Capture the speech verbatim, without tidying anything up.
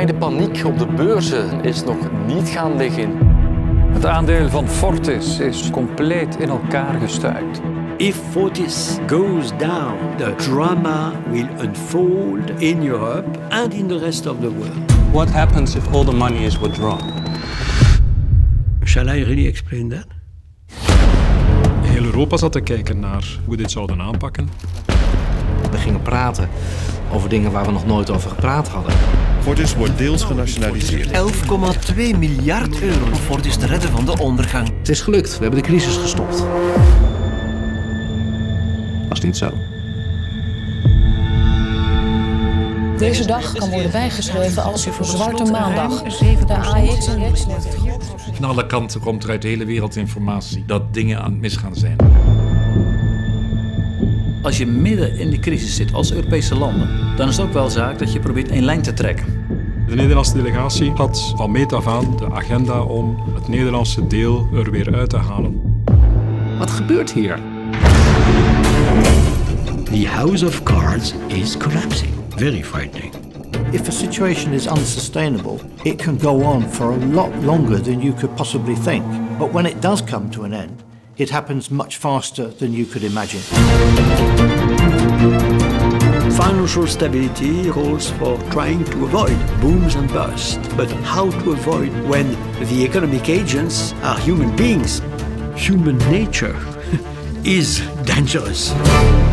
de paniek op de beurzen is nog niet gaan liggen. Het aandeel van Fortis is compleet in elkaar gestuikt. If Fortis goes down, the drama will unfold in Europe and in the rest of the world. What happens if all the money is withdrawn? Shall I really explain that? Heel Europa zat te kijken naar hoe dit zouden aanpakken. We gingen praten over dingen waar we nog nooit over gepraat hadden. Fortis wordt deels genationaliseerd. elf komma twee miljard euro om Fortis te redden van de ondergang. Het is gelukt, we hebben de crisis gestopt. Was niet zo. Deze dag kan worden bijgeschreven als Zwarte Maandag. De A X-index. Van alle kanten komt er uit de hele wereld informatie dat dingen aan het misgaan zijn. Als je midden in de crisis zit als Europese landen, dan is het ook wel zaak dat je probeert één lijn te trekken. De Nederlandse delegatie had van meet af aan de agenda om het Nederlandse deel er weer uit te halen. Wat gebeurt hier? The house of cards is collapsing. Very frightening. If a situation is unsustainable, it can go on for a lot longer than you could possibly think. But when it does come to an end, it happens much faster than you could imagine. Financial stability calls for trying to avoid booms and busts. But how to avoid when the economic agents are human beings? Human nature is dangerous.